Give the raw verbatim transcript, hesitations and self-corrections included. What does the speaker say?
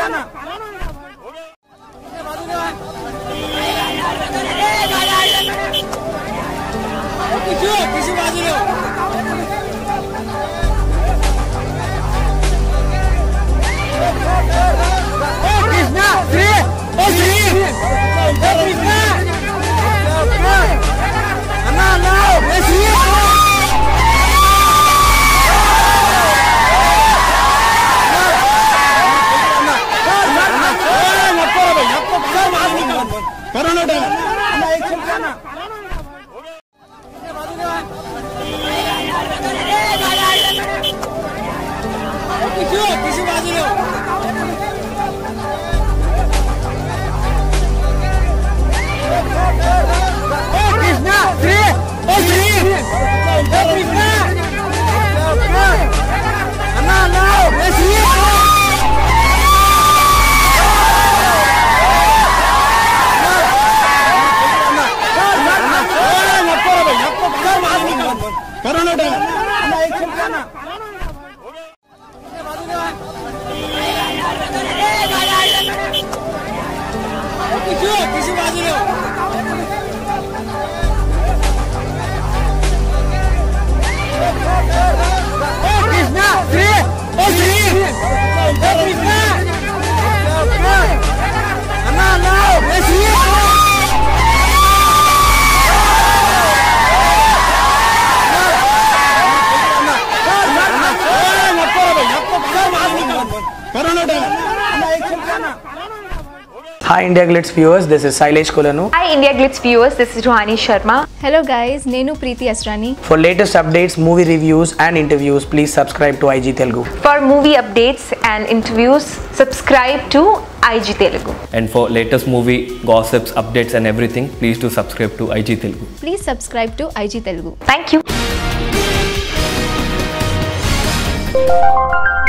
Hi India Glitz viewers, this is Sailesh Kolanu. Hi India Glitz viewers, this is Ruhani Sharma. Hello guys, Nenu Preeti Asrani. For latest updates, movie reviews and interviews, please subscribe to I G Telugu. For movie updates and interviews, subscribe to I G Telugu. And for latest movie gossips, updates and everything, please do subscribe to I G Telugu. Please subscribe to I G Telugu. Thank you.